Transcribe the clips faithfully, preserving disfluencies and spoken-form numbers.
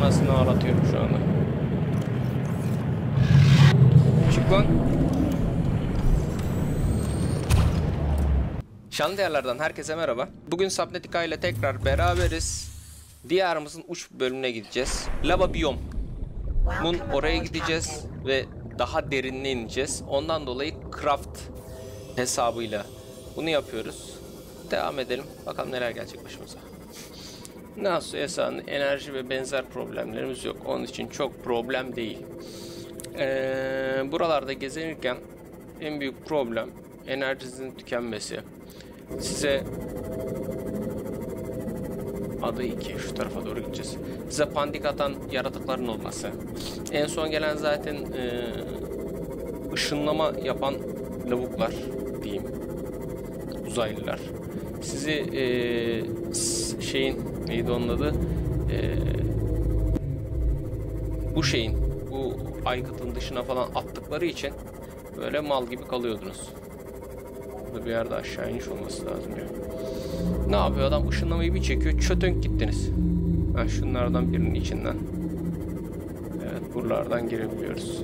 anasını ağlatıyorum şu anda. Çık lan. Şanlı diyarlardan herkese merhaba. Bugün Subnautica ile tekrar beraberiz. Diyarımızın uç bölümüne gideceğiz. Lava biyom. Mun oraya gideceğiz ve daha derinine ineceğiz. Ondan dolayı craft hesabıyla bunu yapıyoruz. Devam edelim. Bakalım neler gelecek başımıza. Nasıl hesabında enerji ve benzer problemlerimiz yok. Onun için çok problem değil. Ee, buralarda gezinirken en büyük problem enerjinizin tükenmesi. Size adı iki, şu tarafa doğru gideceğiz. Size pandik atan yaratıkların olması. En son gelen zaten e, ışınlama yapan lavuklar diyeyim. Uzaylılar. Sizi e, şeyin neydi onun adı? E, bu şeyin bu aygıtın dışına falan attıkları için böyle mal gibi kalıyordunuz. Burada bir yerde aşağı iniş olması lazım ya. Ne yapıyor adam? Işınlamayı bir çekiyor. Çötönk gittiniz. Ha, şunlardan birinin içinden. Evet, buralardan girebiliyoruz.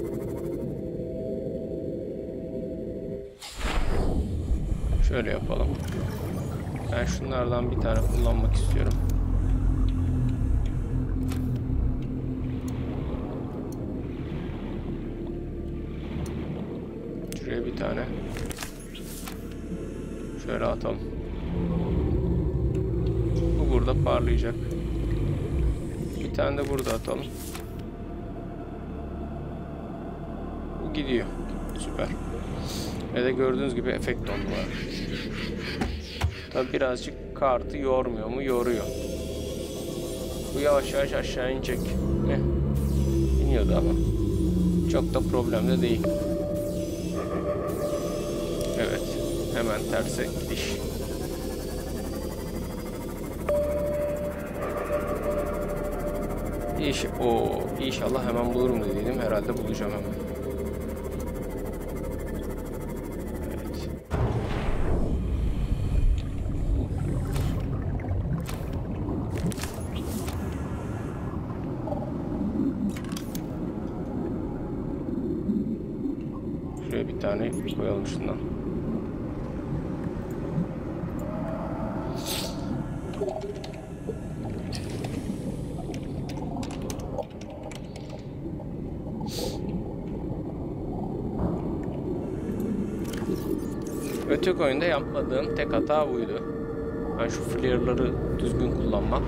Şöyle yapalım. Ben şunlardan bir tane kullanmak istiyorum. Şuraya bir tane. Şöyle atalım. Bu burada parlayacak. Bir tane de burada atalım. Bu gidiyor. Süper. Ve de gördüğünüz gibi efekt dondu var. Tabi birazcık kartı yormuyor mu? Yoruyor. Bu yavaş yavaş aşağı inecek. Heh. İniyordu ama. Çok da problem de değil. Evet. Hemen terse gidiş. İş, o inşallah hemen bulurum dedim. Herhalde bulacağım hemen. Evet. Şuraya bir tane koyalım şundan. Öteki oyunda yapmadığım tek hata buydu. Yani şu flare'ları düzgün kullanmak.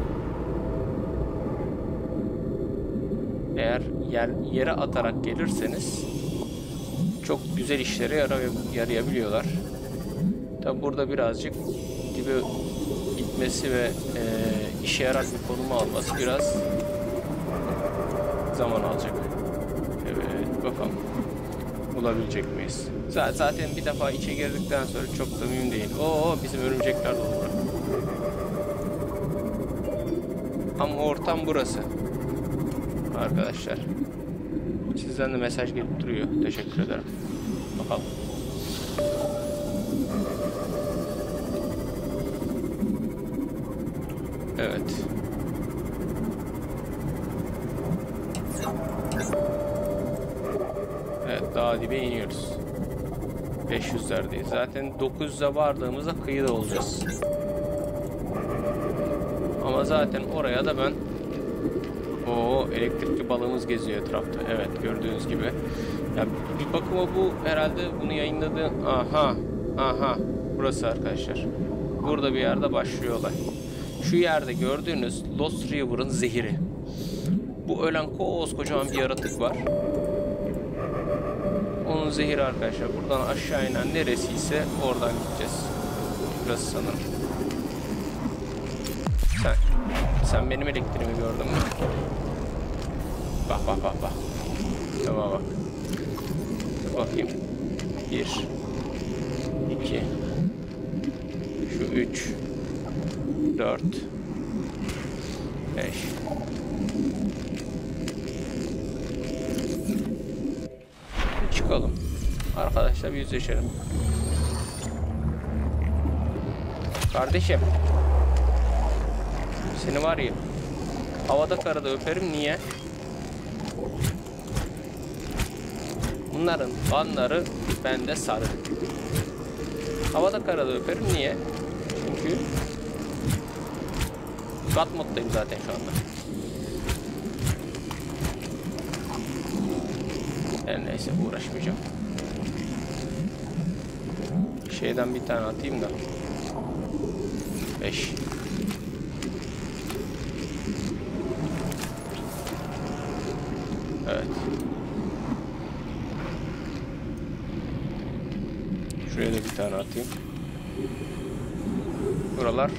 Eğer yer, yere atarak gelirseniz çok güzel işlere yaray yarayabiliyorlar. Tabi burada birazcık dibe gitmesi ve e, işe yarar bir konumu alması biraz zaman alacak. Evet, bakalım bulabilecek miyiz? Zaten bir defa içe girdikten sonra çok da mühim değil. Oo, bizim örümcekler dolu burada. Ama ortam burası. Arkadaşlar. Sizden de mesaj gelip duruyor. Teşekkür ederim. Bakalım. Evet. Evet, daha dibe iniyoruz. beş yüzlerdeyiz. Zaten dokuz yüze vardığımızda kıyıda olacağız. Ama zaten oraya da ben o elektrikli balığımız geziyor etrafta. Evet, gördüğünüz gibi. Ya bir bakıma bu herhalde bunu yayınladı. Aha. Aha. Burası arkadaşlar. Burada bir yerde başlıyor olay. Şu yerde gördüğünüz Lost River'ın zehiri. Bu ölen koskocaman bir yaratık var. Onun zehri arkadaşlar. Buradan aşağı inen neresiyse oradan gideceğiz. Burası sanırım. Sen, sen benim elektriğimi gördün mü? Bak bak bak bak. Tamam bak. Dur bakayım. Bir. iki. Şu üç. Dört. Beş. Çıkalım. Arkadaşlar bir yüzleşelim. Kardeşim. Seni var ya. Havada karada öperim. Niye? Bunların kanları bende sarı. Havada karada öperim. Niye? Çünkü God moddayım zaten şu anda. Her neyse uğraşmayacağım. Şeyden bir tane atayım da. beş. Evet. Şuraya da bir tane atayım. Buralar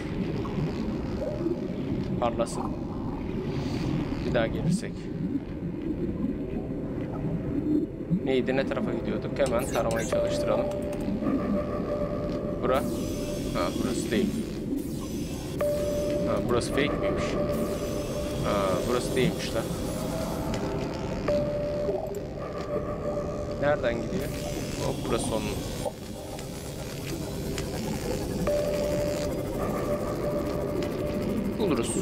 parlasın. Bir daha gelirsek. Neydi? Ne tarafa gidiyorduk? Hemen taramayı çalıştıralım. Bura. Ha, burası değil. Ha, burası fake miymiş? Ha, burası değilmiş lan. Nereden gidiyor? Hop, burası onun. Buluruz.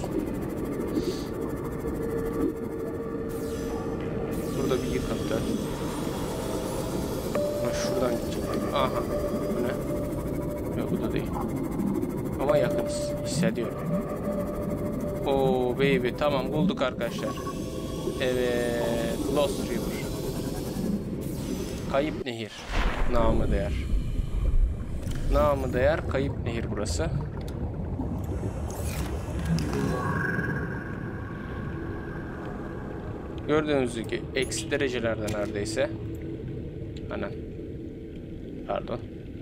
Burada bir yıkıntı. Ha, şuradan gidecektik. Aha. Bu ne? Yok, bu da değil. Ama yakınız. Hissediyorum. Oo baby. Tamam, bulduk arkadaşlar. Evet. Lost River. Kayıp nehir. Namı değer. Namı değer kayıp nehir burası. Gördüğünüz gibi eksi derecelerde neredeyse. Aynen. Pardon.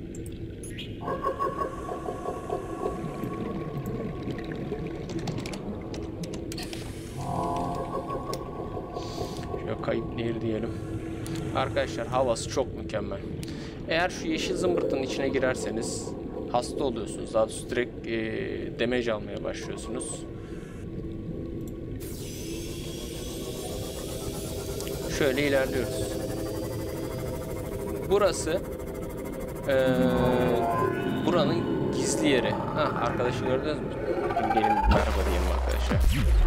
Şöyle kayıp nehir diyelim. Arkadaşlar havası çok mükemmel. Eğer şu yeşil zımbırtının içine girerseniz hasta oluyorsunuz. Daha doğrusu direkt e, damage almaya başlıyorsunuz. Şöyle ilerliyoruz. Burası e, buranın gizli yeri. Ha, arkadaşı gördünüz mü? Gelin merhaba diyelim arkadaşlar.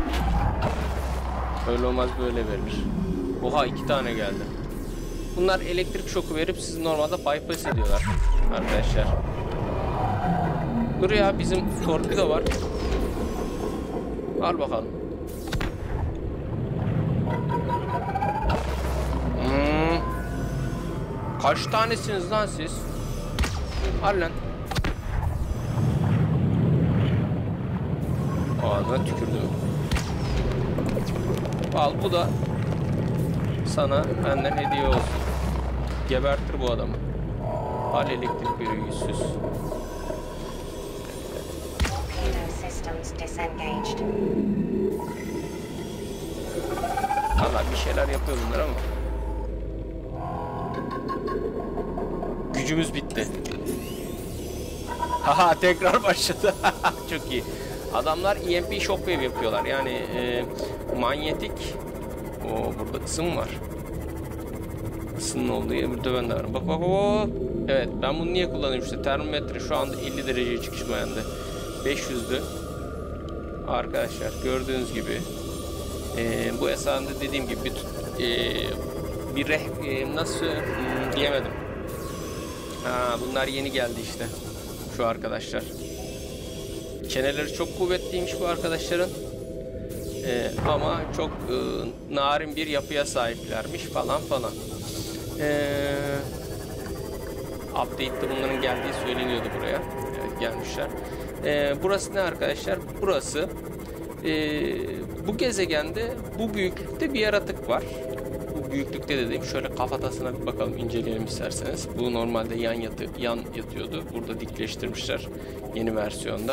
Öyle olmaz, böyle verilir. Oha, iki tane geldi. Bunlar elektrik şoku verip sizi normalde bypass ediyorlar arkadaşlar. Dur ya, bizim torpido var. Al bakalım. Hmm. Kaç tanesiniz lan siz? Al lan. Ağzına tükürdüm. Al, bu da sana benden hediye olsun. Gebertir bu adamı. Al, elektrik veriyor yüzsüz. Valla bir şeyler yapıyor bunlar ama gücümüz bitti. Haha, tekrar başladı. Çok iyi. Adamlar E M P shockwave yapıyorlar. Yani e, manyetik. O burada ısım var. Isının olduğu yer burada ben de varım. Bak bak bak. Evet, ben bunu niye kullanıyorum işte. Termometre şu anda elli dereceye çıkış beğendi. beş yüzdü. Arkadaşlar gördüğünüz gibi e, bu esasında dediğim gibi bir, e, bir reh, e, nasıl hmm, diyemedim. Ha, bunlar yeni geldi işte. Şu arkadaşlar. Çeneleri çok kuvvetliymiş bu arkadaşların. Ee, ama çok e, narin bir yapıya sahiplermiş falan falan. Ee, update'de bunların geldiği söyleniyordu buraya. Evet, gelmişler. Ee, burası ne arkadaşlar? Burası e, bu gezegende bu büyüklükte bir yaratık var. Bu büyüklükte dediğim, şöyle kafatasına bir bakalım, inceleyelim isterseniz. Bu normalde yan yatı yan yatıyordu. Burada dikleştirmişler yeni versiyonda.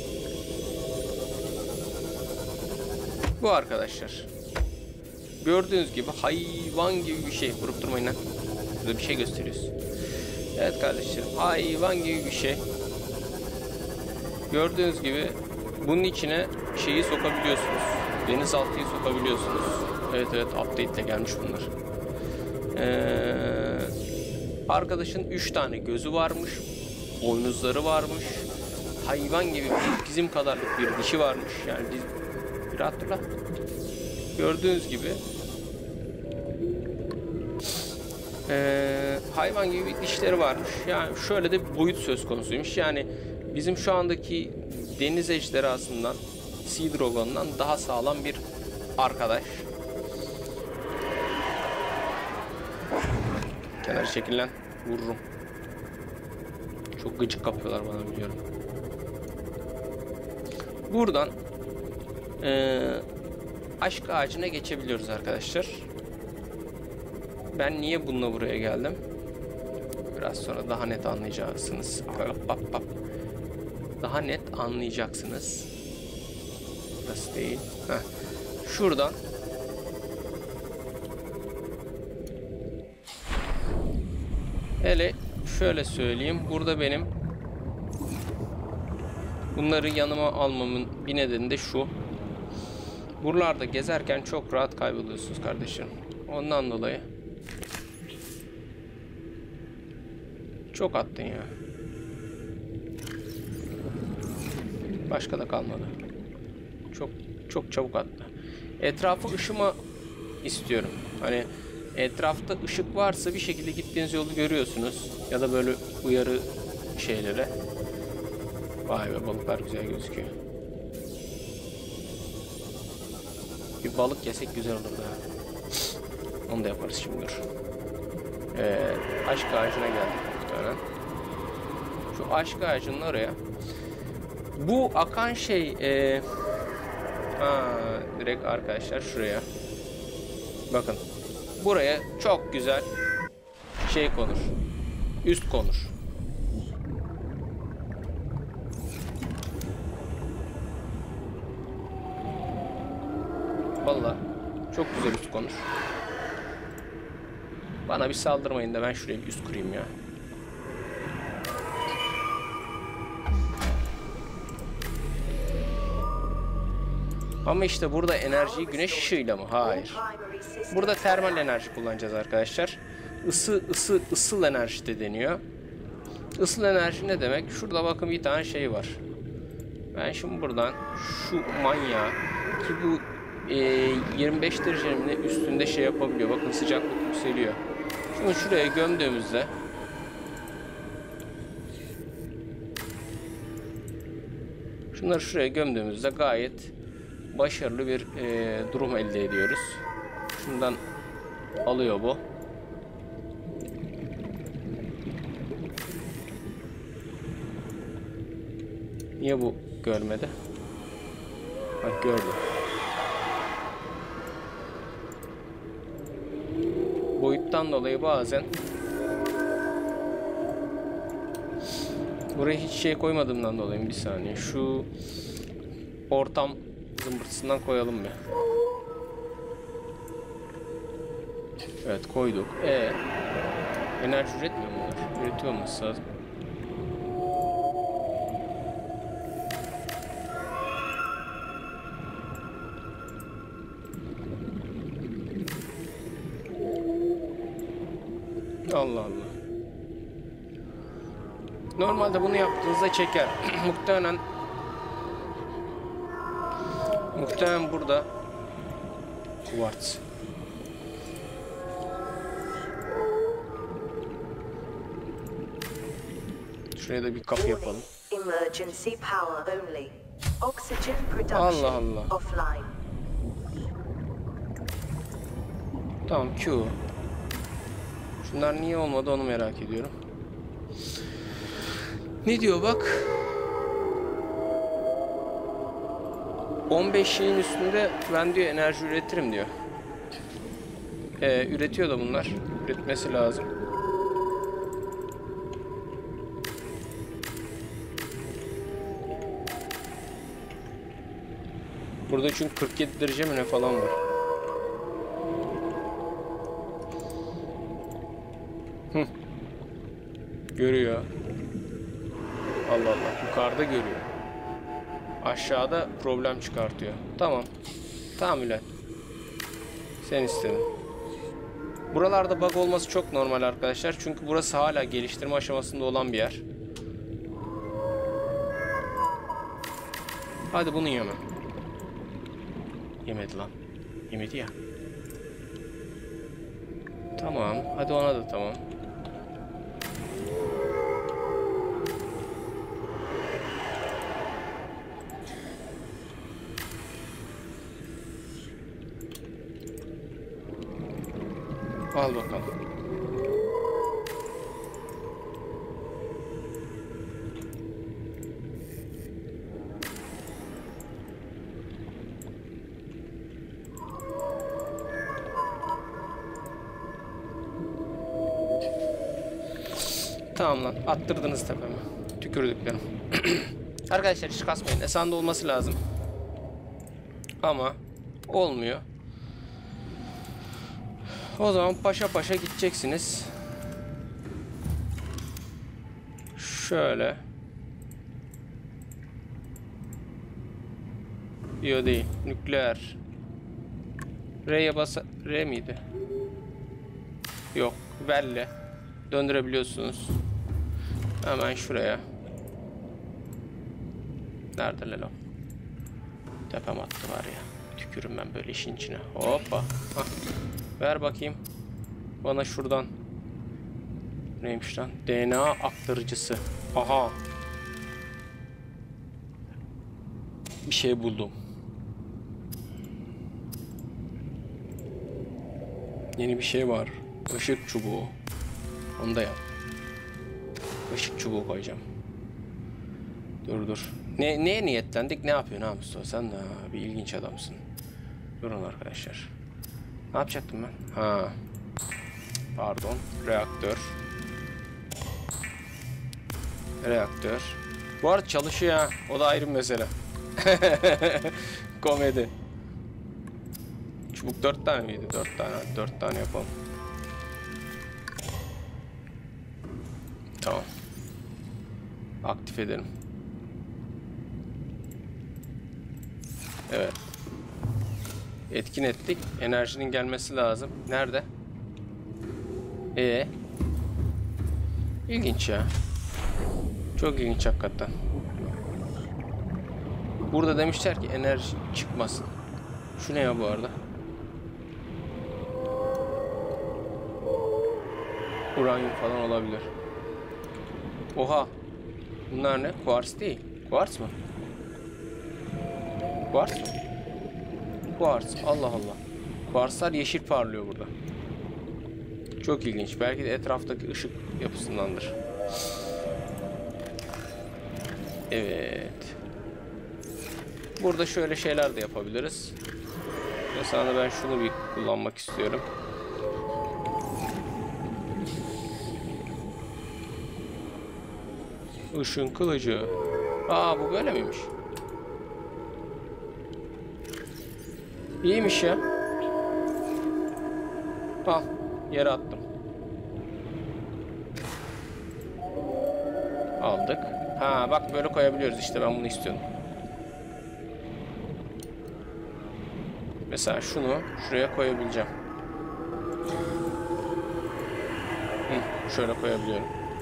Bu arkadaşlar. Gördüğünüz gibi hayvan gibi bir şey. Vurup durmayın lan. Burada bir şey gösteriyoruz. Evet kardeşlerim, hayvan gibi bir şey. Gördüğünüz gibi bunun içine şeyi sokabiliyorsunuz. Denizaltıyı sokabiliyorsunuz. Evet evet, update ile gelmiş bunlar. Ee, arkadaşın üç tane gözü varmış. Boynuzları varmış. Hayvan gibi bizim kadarlık bir dişi varmış. Yani biz... Bir rahat dur lan. Gördüğünüz gibi Ee, hayvan gibi dişleri varmış. Yani şöyle de bir boyut söz konusuymuş. Yani bizim şu andaki deniz ejderhasından, Sea Dragon'dan daha sağlam bir arkadaş. Kenarı çekilen vururum. Çok gıcık kapıyorlar bana, biliyorum. Buradan ee, aşk ağacına geçebiliyoruz arkadaşlar. Ben niye bununla buraya geldim? Biraz sonra daha net anlayacaksınız. Daha net anlayacaksınız. Burası değil. Heh. Şuradan hele şöyle söyleyeyim. Burada benim bunları yanıma almamın bir nedeni de şu. Buralarda gezerken çok rahat kayboluyorsunuz kardeşim. Ondan dolayı çok attın ya. Başka da kalmadı. Çok çok çabuk attı. Etrafı ışıma istiyorum. Hani etrafta ışık varsa bir şekilde gittiğiniz yolu görüyorsunuz. Ya da böyle uyarı şeylere. Vay be, balıklar güzel gözüküyor. Bir balık yesek güzel olurdu ha. Onu da yaparız şimdi, dur. Evet, aşk ağacına geldik muhtemelen. Şu aşk ağacının oraya. Bu akan şey e... ha, direkt arkadaşlar şuraya. Bakın. Buraya çok güzel şey konur. Üst konur. Vallahi çok güzel üst konur. Bana bir saldırmayın da ben şuraya bir üst kurayım ya. Ama işte burada enerjiyi güneş ışığıyla mı? Hayır. Burada termal enerji kullanacağız arkadaşlar. Isı, ısı, ısıl enerji de deniyor. Isıl enerji ne demek? Şurada bakın bir tane şey var. Ben şimdi buradan şu manyağı, ki bu e, yirmi beş derecenin üstünde şey yapabiliyor. Bakın sıcaklık yükseliyor. Şunu şuraya gömdüğümüzde şunları şuraya gömdüğümüzde gayet başarılı bir e, durum elde ediyoruz. Şundan alıyor bu. Niye bu görmedi? Bak, gördü. Boyuttan dolayı bazen buraya hiç şey koymadığımdan dolayı, bir saniye şu ortam zımbırtısından koyalım bir. Evet, koyduk. Ee, enerji üretmiyor bunlar. Üretiyor olması lazım. Allah Allah. Normalde bunu yaptığınızda çeker. Muhtemelen Muhtemelen burada Quartz. Şuraya da bir kapı yapalım. Allah Allah. Tamam, Q. Şunlar niye olmadı onu merak ediyorum. Ne diyor bak? on beşin üstünde ben diyor enerji üretirim diyor. Ee, üretiyor da bunlar. Üretmesi lazım. Burada çünkü kırk yedi derece mi ne falan var. Hı. Görüyor. Allah Allah, yukarıda görüyor. Aşağıda problem çıkartıyor. Tamam. Tamam Bülent. Sen istedin. Buralarda bug olması çok normal arkadaşlar. Çünkü burası hala geliştirme aşamasında olan bir yer. Hadi bunu yeme. Yemedi lan. Yemedi ya. Tamam. Hadi ona da tamam. Al bakalım. Tamam lan. Attırdınız tepeme. Tükürdüklerim. Arkadaşlar hiç kasmayın. Esanda olması lazım. Ama olmuyor. O zaman paşa paşa gideceksiniz. Şöyle. Yo değil. Nükleer. R'ye basa... R miydi? Yok. Belli. Döndürebiliyorsunuz. Hemen şuraya. Nerede Lelo? Tepem attı var ya. Tükürüm ben böyle işin içine. Hoppa. Hah. Ver bakayım. Bana şuradan. Neymiş lan? D N A aktarıcısı. Aha. Bir şey buldum. Yeni bir şey var. Işık çubuğu. Onu da yap. Işık çubuğu koyacağım. Dur dur. Ne, neye niyetlendik? Ne yapıyorsun ha Mustafa? Sen de ha, bir ilginç adamsın. Durun arkadaşlar. Ne yapacaktım ben? Ha. Pardon. Reaktör. Reaktör. Bu arada çalışıyor ha. O da ayrı bir mesele. Komedi. Çubuk dört tane miydi? Dört tane. Dört tane yapalım. Tamam. Aktif edelim. Evet. Etkin ettik. Enerjinin gelmesi lazım. Nerede? Ee. İlginç ya. Çok ilginç hakikaten. Burada demişler ki enerji çıkmasın. Şu ne ya bu arada? Uranyum falan olabilir. Oha. Bunlar ne? Kuars değil. Kuars mı? Kuars mı? Kuars. Allah Allah. Kuarslar yeşil parlıyor burada. Çok ilginç. Belki de etraftaki ışık yapısındandır. Evet. Burada şöyle şeyler de yapabiliriz. Mesela ben şunu bir kullanmak istiyorum. Işın kılıcı. Aa, bu böyle miymiş? İyiymiş ya. Al. Yere attım. Aldık. Ha bak, böyle koyabiliyoruz işte, ben bunu istiyorum. Mesela şunu şuraya koyabileceğim. Hı, şöyle koyabiliyorum.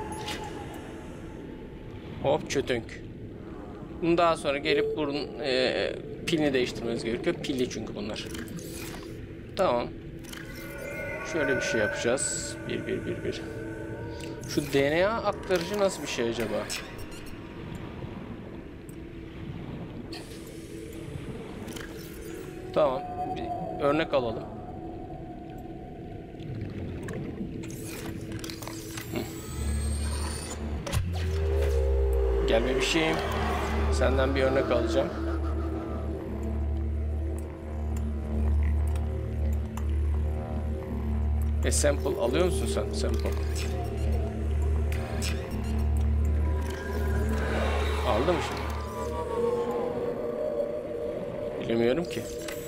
Hop, çötünk. Bunu daha sonra gelip bunun e, pilini değiştirmeniz gerekiyor. Pilli çünkü bunlar. Tamam. Şöyle bir şey yapacağız. Bir, bir, bir, bir. Şu D N A aktarıcı nasıl bir şey acaba? Tamam. Bir örnek alalım. Hı. Gel bebişim. Senden bir örnek alacağım. E sample alıyor musun sen? Sample. Aldı mı şimdi? Bilemiyorum ki.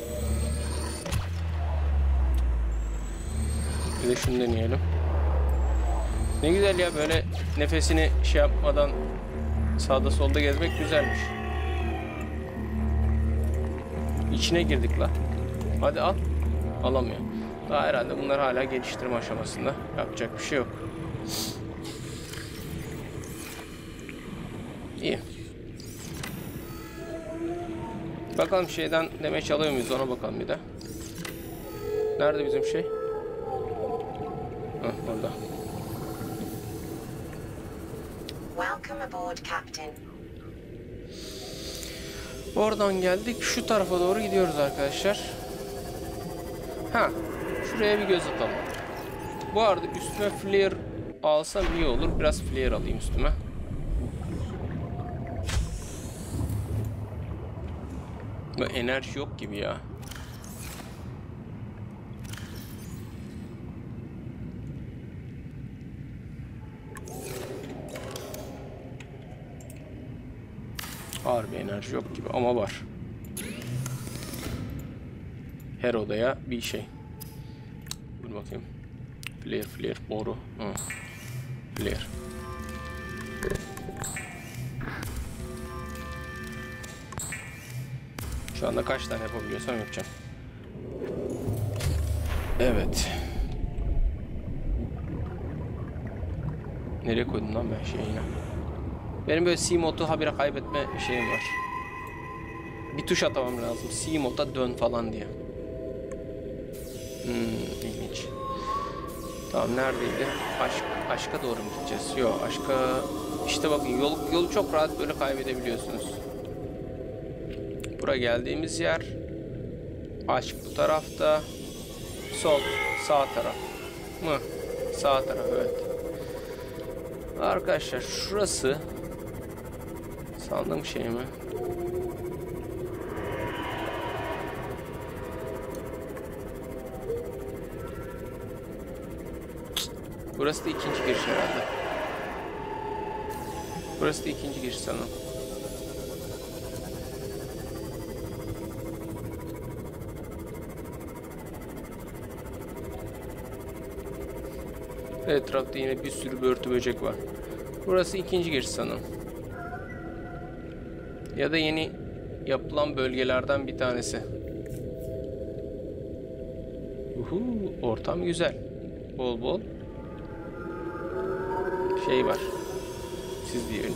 Bir de şunu deneyelim. Ne güzel ya, böyle nefesini şey yapmadan sağda solda gezmek güzelmiş. İçine girdik la. Hadi al. Alamıyor. Daha herhalde bunlar hala geliştirme aşamasında. Yapacak bir şey yok. İyi. Bakalım şeyden demeç alıyor muyuz, ona bakalım bir de. Nerede bizim şey? Hah, orada. Welcome aboard, Captain. Oradan geldik. Şu tarafa doğru gidiyoruz arkadaşlar. Ha, şuraya bir göz atalım. Bu arada üstüme flare alsam iyi olur. Biraz flare alayım üstüme. Bu enerji yok gibi ya. Harbi enerji yok gibi ama var. Her odaya bir şey. Dur bakayım. Flare, flare, boru. Hı. Flare. Şu anda kaç tane yapabiliyorsam yapacağım. Evet. Nereye koydum lan ben şeyi yine? Benim böyle C-Mode'u habire kaybetme şeyim var. Bir tuş atamam lazım. C-Mode'a dön falan diye. Hmm, ilginç. Tamam, neredeydi? Aşk, aşka doğru mu gideceğiz? Yok, aşka... İşte bakın yol, yolu çok rahat böyle kaybedebiliyorsunuz. Buraya geldiğimiz yer. Aşk bu tarafta. Sol, sağ taraf mı? Sağ taraf, evet. Arkadaşlar şurası sandığım şey mi? Burası da ikinci giriş herhalde. Burası da ikinci giriş sanırım. Etrafta yine bir sürü börtü böcek var. Burası ikinci giriş sanırım. Ya da yeni yapılan bölgelerden bir tanesi. Uhu, ortam güzel. Bol bol şey var. Siz diyelim.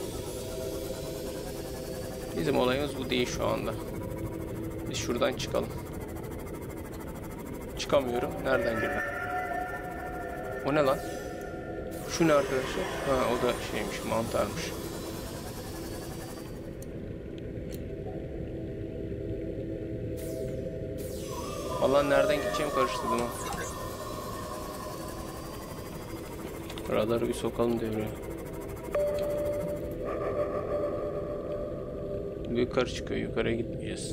Bizim olayımız bu değil şu anda. Biz şuradan çıkalım. Çıkamıyorum. Nereden girdim? O ne lan? Şu ne arkadaşlar? Ha, o da şeymiş, mantarmış. Vallahi nereden gideceğim karıştırdım ha. Radarı bir sokalım devreye. Yukarı çıkıyor, yukarıya gitmeyeceğiz.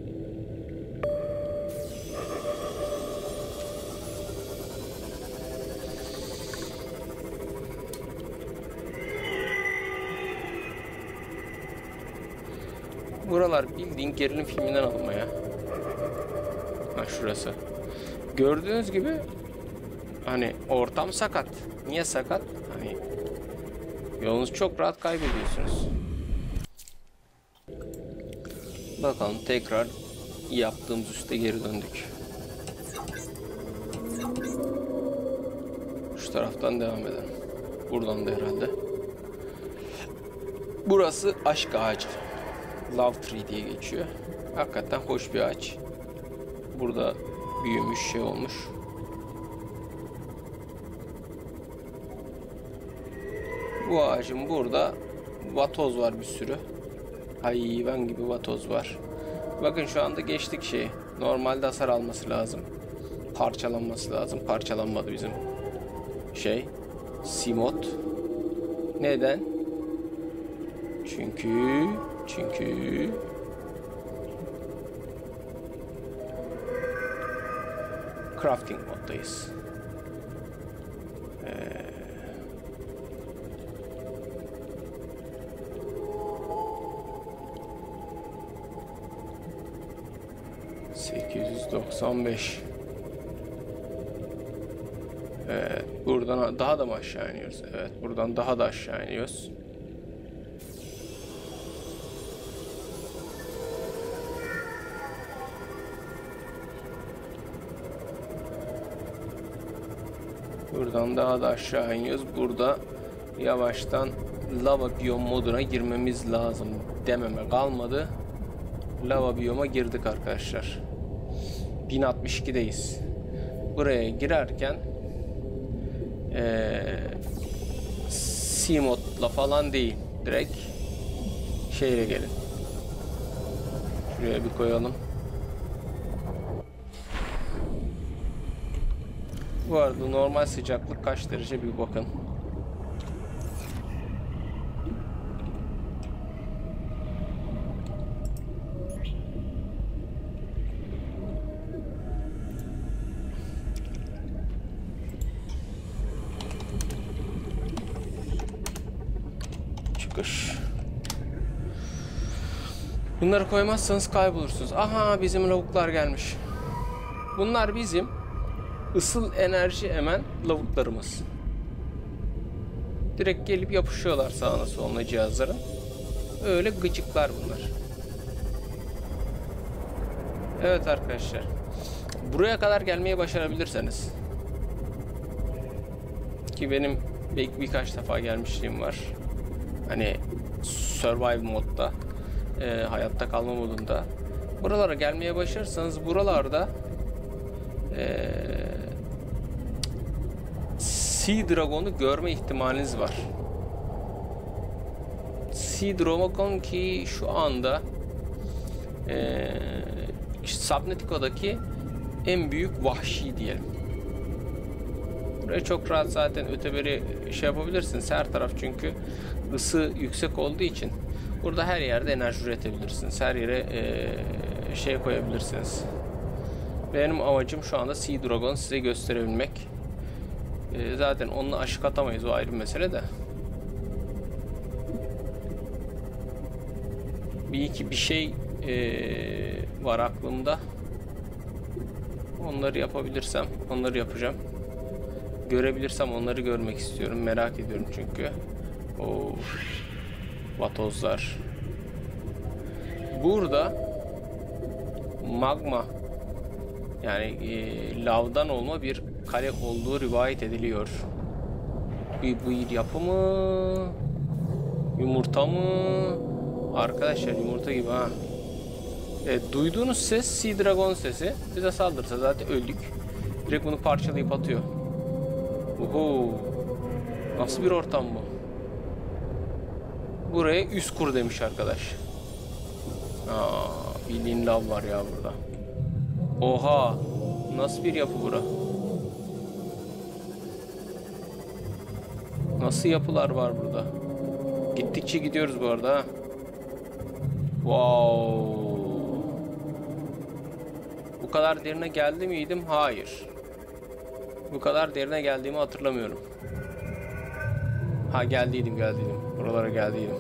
Buralar bildiğin gerilim filminden alınma ya. Ha, şurası. Gördüğünüz gibi hani ortam sakat. Niye sakat? Hani yolunuzu çok rahat kaybediyorsunuz. Bakalım, tekrar yaptığımız üste geri döndük. Şu taraftan devam edelim. Buradan da herhalde. Burası aşk ağacı. Love Tree diye geçiyor. Hakikaten hoş bir ağaç. Burada büyümüş, şey olmuş. Bu ağacın burada vatoz var bir sürü. Hayvan gibi vatoz var. Bakın şu anda geçtik şeyi. Normalde hasar alması lazım. Parçalanması lazım. Parçalanmadı bizim şey. C-Mod. Neden? Çünkü çünkü crafting moddayız. Ee, sekiz yüz doksan beş. Evet, buradan daha da mı aşağı iniyoruz? Evet, buradan daha da aşağı iniyoruz. Buradan daha da aşağı iniyoruz. Burada yavaştan lava biyom moduna girmemiz lazım dememe kalmadı. Lava biyoma girdik arkadaşlar. bin altmış iki'deyiz. Buraya girerken ee, C modla falan değil. Direkt şeyle gelin. Şuraya bir koyalım. Bu arada normal sıcaklık kaç derece bir bakın. Çıkış. Bunları koymazsanız kaybolursunuz. Aha, bizim lavuklar gelmiş. Bunlar bizim ısıl enerji emen lavuklarımız. Direkt gelip yapışıyorlar sağına soluna cihazların. Öyle gıcıklar bunlar. Evet arkadaşlar. Buraya kadar gelmeyi başarabilirseniz, ki benim bir, birkaç defa gelmişliğim var. Hani survive modda, e, hayatta kalma modunda. Buralara gelmeye başarırsanız buralarda e, Sea Dragon'u görme ihtimaliniz var. Sea Dragon ki şu anda e, Subnatica'daki en büyük vahşi diyelim. Buraya çok rahat zaten öteberi şey yapabilirsiniz. Her taraf çünkü ısı yüksek olduğu için burada her yerde enerji üretebilirsiniz. Her yere e, şey koyabilirsiniz. Benim amacım şu anda Sea Dragon size gösterebilmek. E, zaten onunla aşık atamayız, o ayrı bir mesele de. Bir iki bir şey e, var aklımda. Onları yapabilirsem onları yapacağım. Görebilirsem onları görmek istiyorum. Merak ediyorum çünkü. O vatozlar. Burada magma, yani e, lavdan olma bir kale olduğu rivayet ediliyor. Bir bu yapı mı? Yumurta mı? Arkadaşlar yumurta gibi ha. E, duyduğunuz ses Sea Dragon sesi. Bize saldırsa zaten öldük. Direkt bunu parçalayıp atıyor. Oho. Nasıl bir ortam bu? Buraya üst kur demiş arkadaş. Aa, bildiğin lav var ya burada. Oha. Nasıl bir yapı bura? Nasıl yapılar var burada? Gittikçe gidiyoruz bu arada ha. Wow. Bu kadar derine geldi miydim? Hayır. Bu kadar derine geldiğimi hatırlamıyorum. Ha, geldiydim geldiydim. Buralara geldiydim.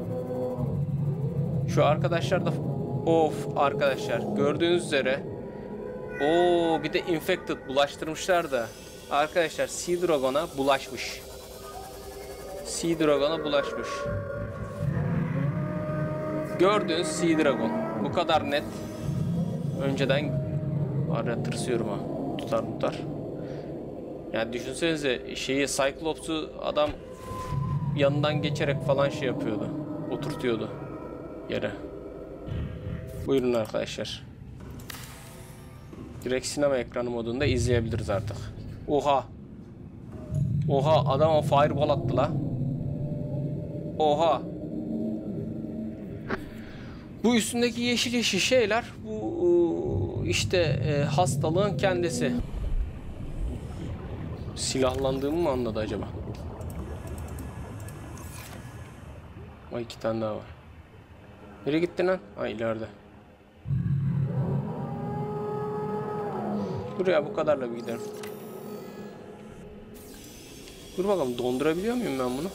Şu arkadaşlar da of arkadaşlar gördüğünüz üzere. Oo, bir de infected bulaştırmışlar da. Arkadaşlar Sea Dragon'a bulaşmış. Sea Dragon'a bulaşmış. Gördüğünüz Sea Dragon. Bu kadar net. Önceden var ya, tırsıyorum ha. Tutar tutar. Yani düşünsenize şeyi, Cyclops'u adam yanından geçerek falan şey yapıyordu. Oturtuyordu yere. Buyurun arkadaşlar. Direkt sinema ekranı modunda izleyebiliriz artık. Oha. Oha, adama fireball attı la. Oha. Bu üstündeki yeşil yeşil şeyler, bu işte e, hastalığın kendisi. Silahlandığımı mı anladı acaba? Ay, iki tane daha var. Nereye gitti lan? Ay, ileride. Dur ya, bu kadarla bir gidelim. Dur bakalım, dondurabiliyor muyum ben bunu?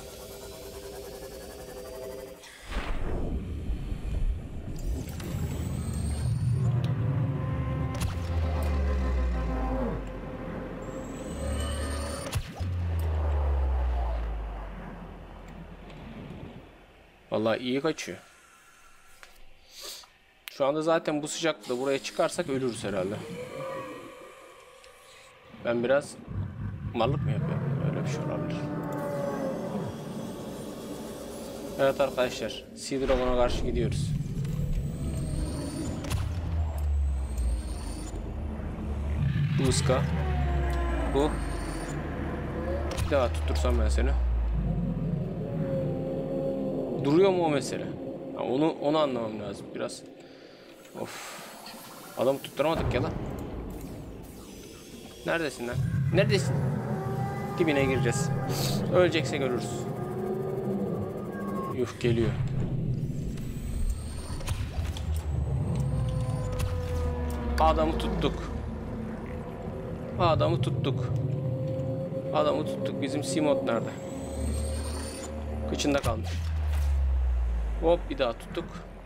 Vallahi iyi kaçıyor. Şu anda zaten bu sıcaklıkta buraya çıkarsak ölürüz herhalde. Ben biraz mallık mı yapıyorum? Öyle bir şey olabilir. Evet arkadaşlar, Sea Dragon'a karşı gidiyoruz. Bu ıska. Bu. Bir daha tuttursam ben seni. Duruyor mu o mesele? Ha, onu onu anlamam lazım biraz. Of. Adamı tutturamadık ya lan. Neredesin lan? Neredesin? Dibine gireceğiz. Ölecekse görürüz. Yuh geliyor. Adamı tuttuk. Adamı tuttuk. Adamı tuttuk. Bizim Simot nerede? Kıçında kalmış. Hop bir daha tuttuk.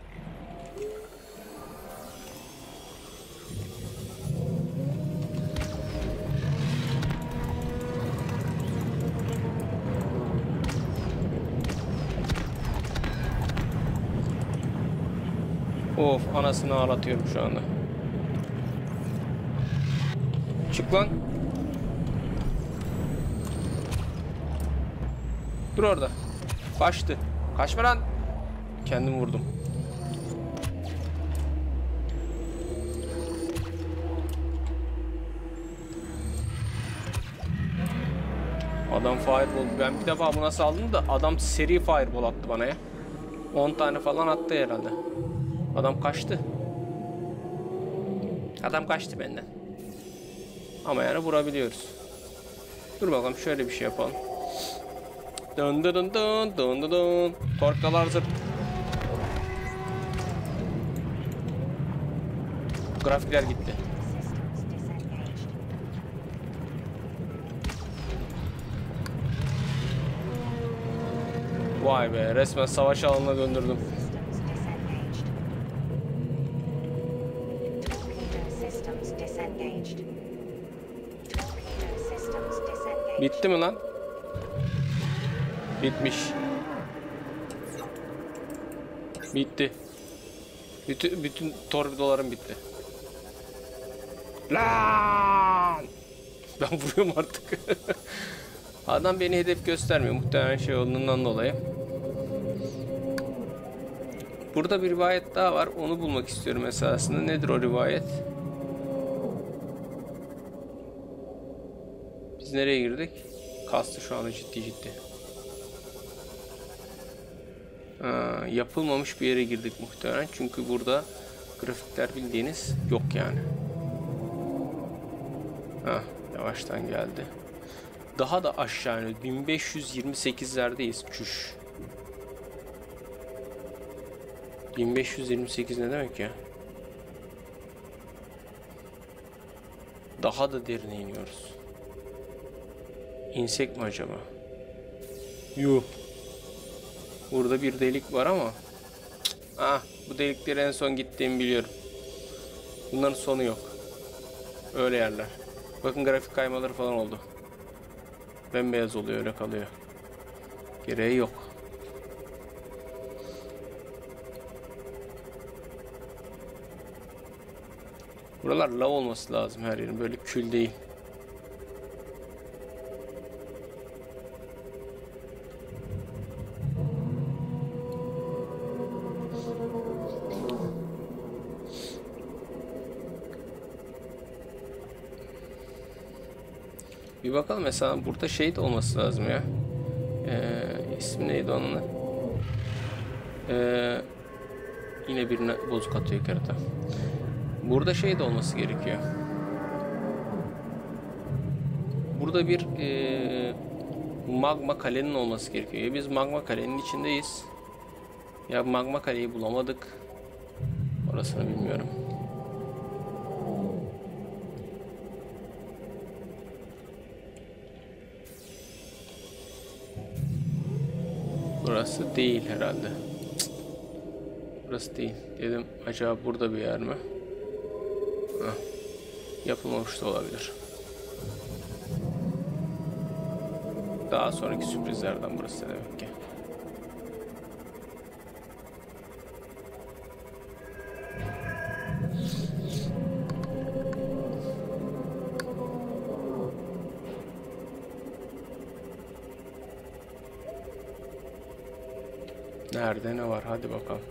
Of anasını ağlatıyorum şu anda. Çık lan. Dur orada. Kaçtı. Kaçma lan. Kendim vurdum. Adam fireball. Ben bir defa buna saldım da adam seri fireball attı bana ya. on tane falan attı herhalde. Adam kaçtı. Adam kaçtı benden. Ama yani vurabiliyoruz. Dur bakalım şöyle bir şey yapalım. Dön dön dön dön dön dön dön. Torkalar zırt. Grafikler gitti. Vay be, resmen savaş alanına döndürdüm. Bitti mi lan? Bitmiş. Bitti. Bütün bütün torpidolarım bitti. Lan! Ben vuruyorum artık. Adam beni hedef göstermiyor. Muhtemelen şey olduğundan dolayı. Burada bir rivayet daha var. Onu bulmak istiyorum esasında. Nedir o rivayet? Biz nereye girdik? Kastı şu anda ciddi ciddi. Ha, yapılmamış bir yere girdik muhtemelen. Çünkü burada grafikler bildiğiniz yok yani. Ha, yavaştan geldi. Daha da aşağı iniyor. bin beş yüz yirmi sekizlerdeyiz. Çüş. bin beş yüz yirmi sekiz ne demek ya? Daha da derine iniyoruz. İnsek mi acaba? Yuh. Burada bir delik var ama. Ah, bu deliklere en son gittiğimi biliyorum. Bunların sonu yok. Öyle yerler. Bakın grafik kaymaları falan oldu. Bembeyaz oluyor, öyle kalıyor. Gereği yok. Buralar lav olması lazım her yerin. Böyle kül değil. Bir bakalım mesela burada şey de olması lazım ya. Ee, ismi neydi onun? Ee, yine birine bozuk atıyor kerata. Burada şey de olması gerekiyor. Burada bir e, magma kalenin olması gerekiyor. Ya biz magma kalenin içindeyiz. Ya magma kaleyi bulamadık. Orasını bilmiyorum. Burası değil herhalde. Cık. Burası değil. Dedim acaba burada bir yer mi? Heh. Yapılmamış da olabilir. Daha sonraki sürprizlerden burası demek ki. Nerede ne var? Hadi bakalım.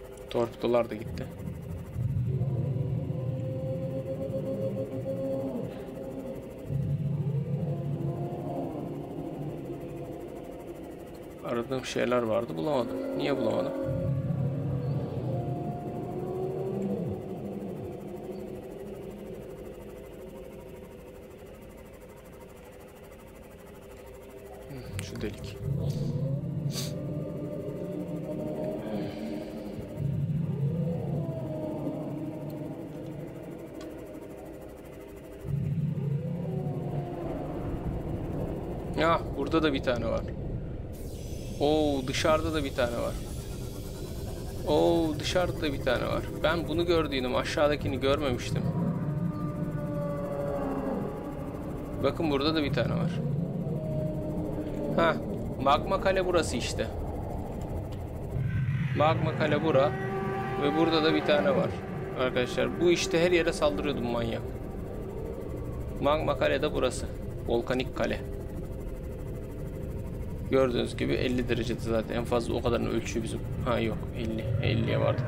Torpidolar da gitti. aradığım şeyler vardı. Bulamadım. Niye bulamadım? Şu delik. Ya burada da bir tane var. Oo, dışarıda da bir tane var. Oo, dışarıda da bir tane var. Ben bunu gördüğüm, aşağıdakini görmemiştim. Bakın burada da bir tane var. Ha, magma kale burası işte. Magma kale bura ve burada da bir tane var. Arkadaşlar bu işte her yere saldırıyordum manyak. Magma kale de burası. Volkanik kale. Gördüğünüz gibi elli derecede zaten. En fazla o kadarını ölçüyor bizim. Ha yok, elli. elliye vardık.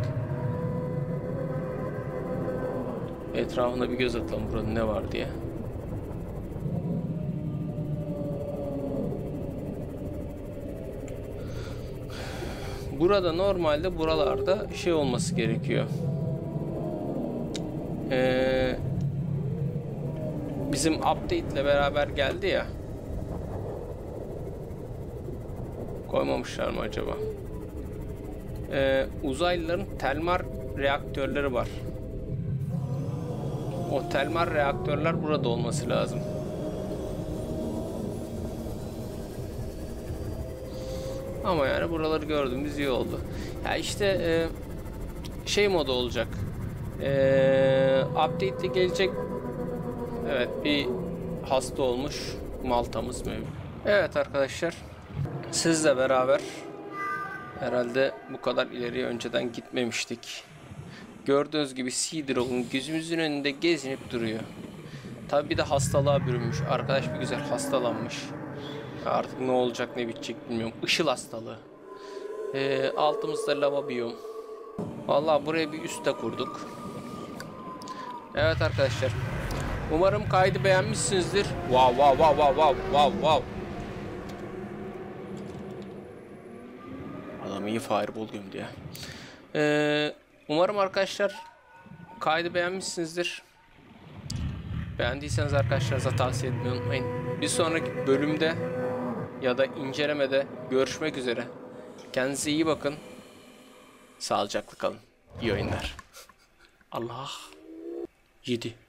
Etrafına bir göz atalım burada ne var diye. Burada normalde buralarda şey olması gerekiyor. Ee, bizim update ile beraber geldi ya. Koymamışlar mı acaba? Ee, uzaylıların telmar reaktörleri var. O telmar reaktörler burada olması lazım. Ama yani buraları gördüğümüz iyi oldu. Ya işte e, şey modu olacak. E, update ile gelecek. Evet, bir hasta olmuş Malta'mız mevcut. Evet arkadaşlar. Sizle beraber herhalde bu kadar ileriye önceden gitmemiştik. Gördüğünüz gibi Seedrol'un gözümüzün önünde gezinip duruyor. Tabi bir de hastalığa bürünmüş. Arkadaş bir güzel hastalanmış. Artık ne olacak ne bitecek bilmiyorum. Işıl hastalığı. Ee, altımızda lava biyom. Vallahi buraya bir üste kurduk. Evet arkadaşlar. Umarım kaydı beğenmişsinizdir. Wow wow wow wow wow wow wow. Adam iyi fireball gömdü ya. Ee, umarım arkadaşlar kaydı beğenmişsinizdir. Beğendiyseniz arkadaşlarınıza tavsiye etmeyi unutmayın. Bir sonraki bölümde ya da incelemede görüşmek üzere. Kendinize iyi bakın. Sağlıcakla kalın. İyi oyunlar. Allah. Yedi.